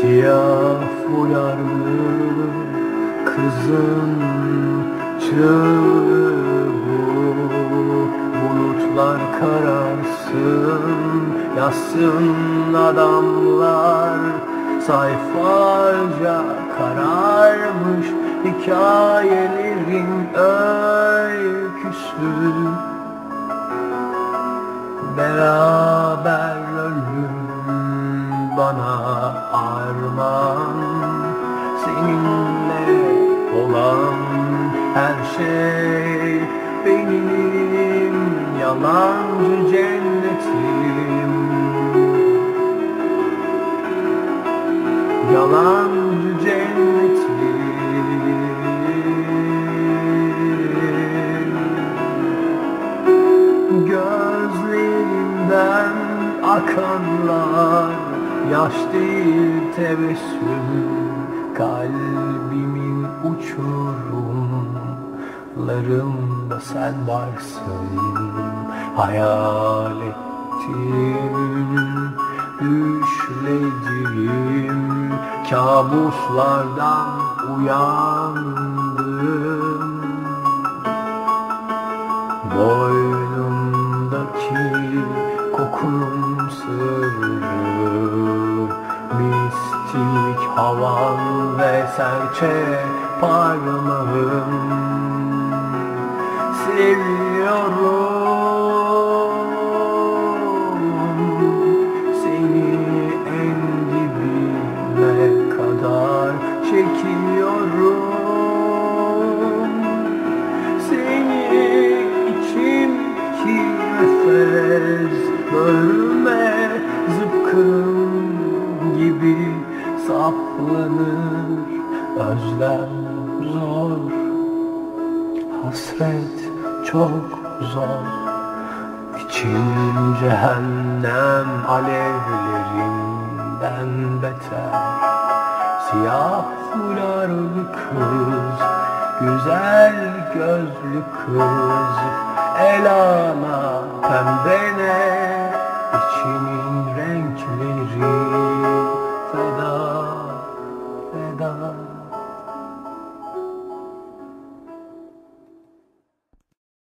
Siyah fularlı kızın çığlığı bu. Bulutlar kararsın, yazsın adamlar. Sayfalarca kararmış hikayelerin öyküsü. Beraber ölüm bana armağan, seninle olan her şey benim yalancı cennetim. Yalancı cennetim. Gözlerimden akanlar yaş değil tebessüm, kalbimin uçurumlarında sen varsın. Hayal ettim, düşlediğim kabuslardan uyandım. Boynumdaki kokunun sırrı, mistik havan ve serçe parmağım. Seviyorum seni, en dibine kadar çekiyorum. Seni içimki nefes bölme, zıpkın gibi saplanır. Özlem zor, hasret çok zor. İçim cehennem alevlerinden beter. Siyah fularlı kız, güzel gözlü kız, elana pembe